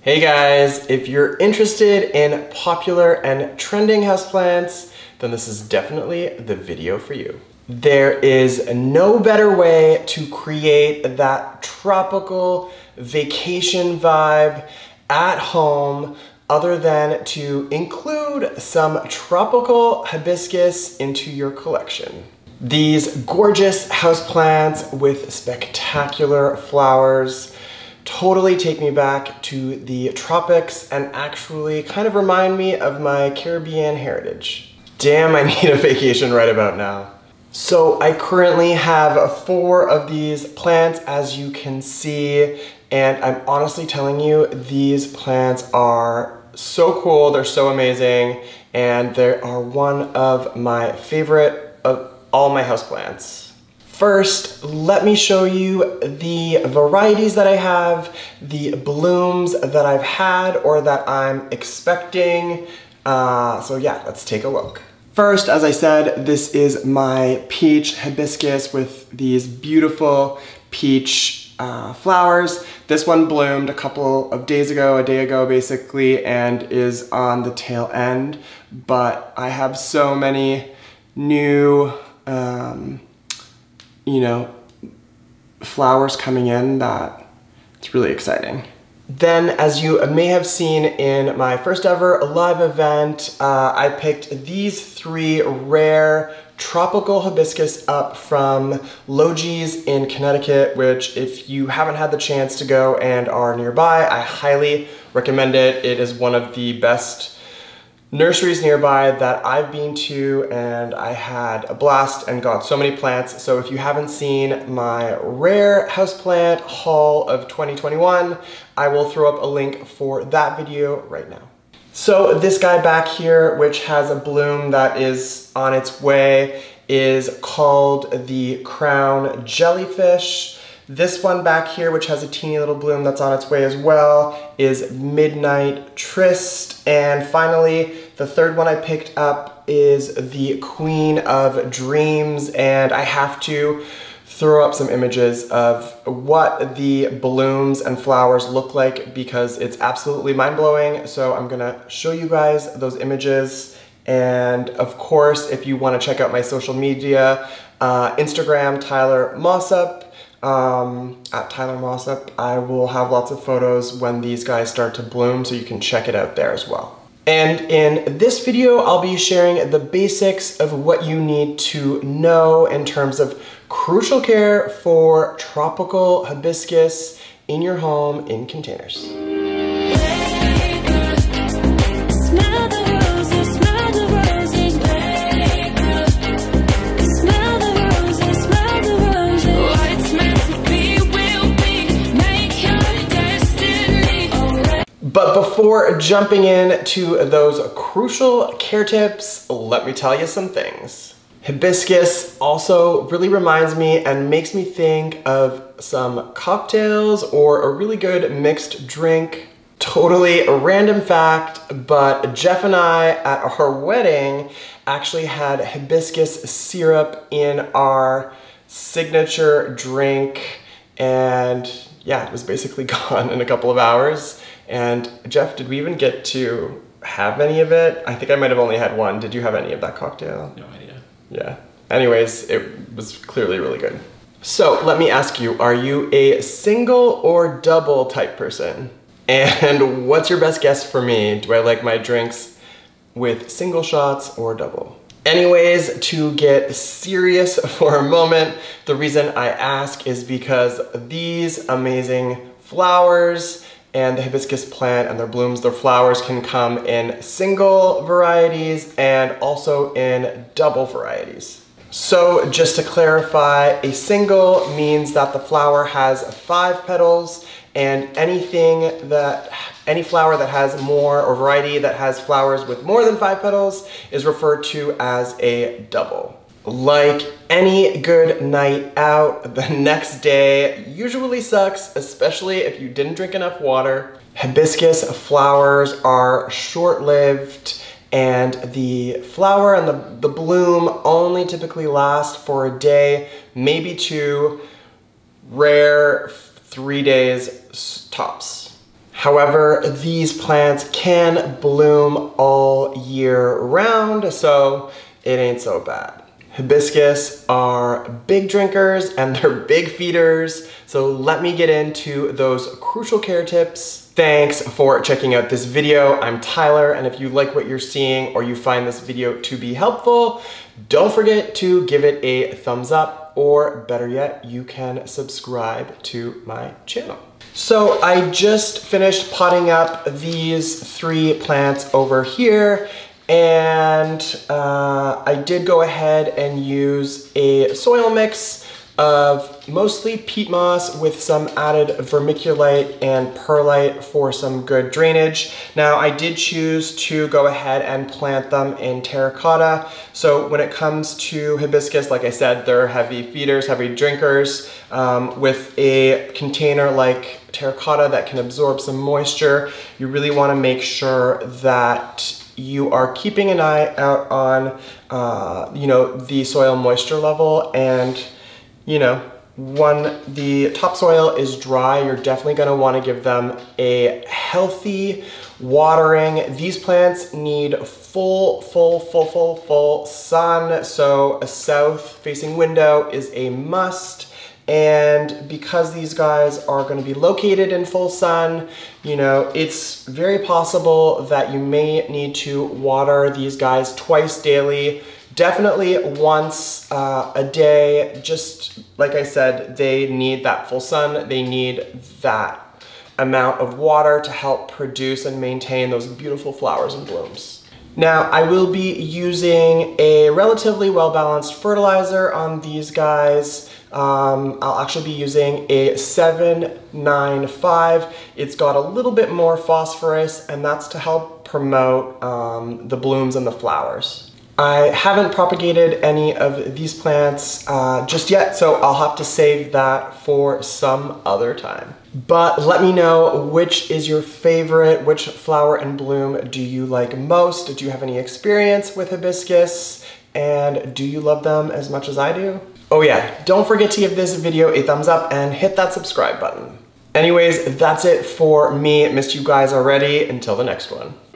Hey guys, if you're interested in popular and trending houseplants, then this is definitely the video for you. There is no better way to create that tropical vacation vibe at home other than to include some tropical hibiscus into your collection. These gorgeous houseplants with spectacular flowers totally take me back to the tropics and actually kind of remind me of my Caribbean heritage. Damn, I need a vacation right about now. So I currently have 4 of these plants, as you can see, and I'm honestly telling you, these plants are so cool, they're so amazing, and they are one of my favorite of all my houseplants. First, let me show you the varieties that I have, the blooms that I've had or that I'm expecting. So yeah, let's take a look. First, as I said, this is my peach hibiscus with these beautiful peach flowers. This one bloomed a couple of days ago, a day ago basically, and is on the tail end. But I have so many new flowers coming in that it's really exciting. Then, as you may have seen in my first ever live event, I picked these 3 rare tropical hibiscus up from Logie's in Connecticut, which if you haven't had the chance to go and are nearby, I highly recommend it. It is one of the best nurseries nearby that I've been to, and I had a blast and got so many plants. So if you haven't seen my rare houseplant haul of 2021, I will throw up a link for that video right now. So this guy back here, which has a bloom that is on its way, is called the crown jellyfish. This one back here, which has a teeny little bloom that's on its way as well, is Midnight Tryst. And finally, the third one I picked up is the Queen of Dreams, and I have to throw up some images of what the blooms and flowers look like because it's absolutely mind-blowing. So I'm gonna show you guys those images. And of course, if you wanna check out my social media, Instagram, Tyler Mossop, at Tyler Mossop, I will have lots of photos when these guys start to bloom, so you can check it out there as well. And in this video, I'll be sharing the basics of what you need to know in terms of crucial care for tropical hibiscus in your home in containers. But before jumping into those crucial care tips, let me tell you some things. Hibiscus also really reminds me and makes me think of some cocktails or a really good mixed drink. Totally a random fact, but Jeff and I at our wedding actually had hibiscus syrup in our signature drink, and yeah, it was basically gone in a couple of hours. And Jeff, did we even get to have any of it? I think I might have only had one. Did you have any of that cocktail? No idea. Yeah. Anyways, it was clearly really good. So let me ask you, are you a single or double type person? And what's your best guess for me? Do I like my drinks with single shots or double? Anyways, to get serious for a moment, the reason I ask is because these amazing flowers and the hibiscus plant and their blooms, their flowers can come in single varieties and also in double varieties. So just to clarify, a single means that the flower has 5 petals, and any flower that has more, or variety that has flowers with more than 5 petals is referred to as a double. Like any good night out, the next day usually sucks, especially if you didn't drink enough water. Hibiscus flowers are short-lived, and the flower and the bloom only typically last for a day, maybe 2, rare 3 days tops. However, these plants can bloom all year round, so it ain't so bad. Hibiscus are big drinkers and they're big feeders, so let me get into those crucial care tips. Thanks for checking out this video. I'm Tyler, and if you like what you're seeing or you find this video to be helpful, don't forget to give it a thumbs up, or better yet, you can subscribe to my channel. So I just finished potting up these 3 plants over here, and I did go ahead and use a soil mix of mostly peat moss with some added vermiculite and perlite for some good drainage. Now I did choose to go ahead and plant them in terracotta. So when it comes to hibiscus, like I said, they're heavy feeders, heavy drinkers. With a container like terracotta that can absorb some moisture, you really want to make sure that you are keeping an eye out on the soil moisture level, and when the topsoil is dry, you're definitely going to want to give them a healthy watering. These plants need full sun, so a south-facing window is a must. And because these guys are going to be located in full sun, it's very possible that you may need to water these guys twice daily. Definitely once a day. Just like I said, they need that full sun. They need that amount of water to help produce and maintain those beautiful flowers and blooms. Now, I will be using a relatively well-balanced fertilizer on these guys. I'll actually be using a 795. It's got a little bit more phosphorus, and that's to help promote the blooms and the flowers. I haven't propagated any of these plants just yet, so I'll have to save that for some other time. But let me know, which is your favorite? Which flower and bloom do you like most? Do you have any experience with hibiscus? And do you love them as much as I do? Oh yeah, don't forget to give this video a thumbs up and hit that subscribe button. Anyways, that's it for me. Missed you guys already. Until the next one.